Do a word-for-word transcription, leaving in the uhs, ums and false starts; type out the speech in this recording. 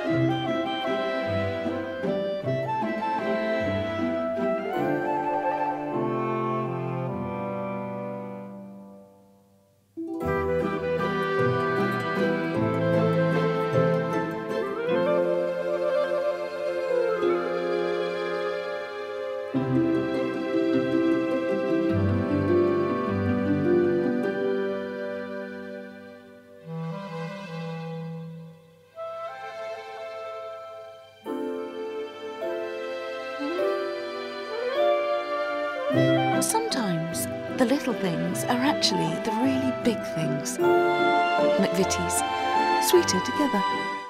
Sometimes the little things are actually the really big things. McVitie's, sweeter together.